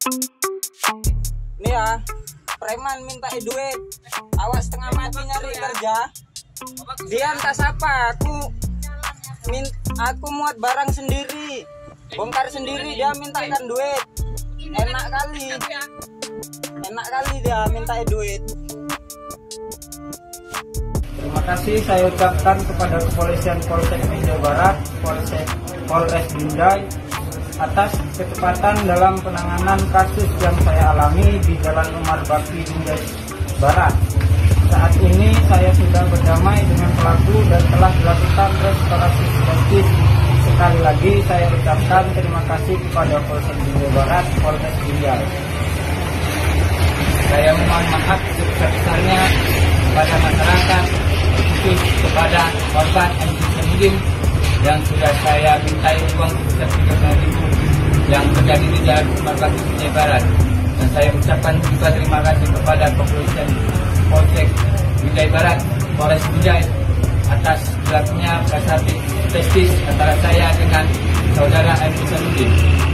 Nih ya, preman minta duit, awak setengah mati nyari kerja. Dia entah siapa, aku muat barang sendiri, bongkar sendiri, dia mintakan duit. Enak kali dia minta duit. Terima kasih saya ucapkan kepada Kepolisian Polsek Binjai Barat, Polres Binjai atas kecepatan dalam penanganan kasus yang saya alami di Jalan Umar Bakti Binjai Barat. Saat ini saya sudah berdamai dengan pelaku dan telah dilakukan restorasi justice. Sekali lagi saya ucapkan terima kasih kepada Polsek Binjai Barat, Polres Binjai. Saya mohon maaf sebesar-besarnya kepada masyarakat, khusus kepada korban MJ yang sudah saya mintai uang sebesar 3.000 yang terjadi di Jalan Umar Bakti Binjai Barat. Dan saya ucapkan juga terima kasih kepada Kepolisian Polsek Binjai Barat, Polres Binjai atas dilakukannya proses justice antara saya dengan saudara MJ.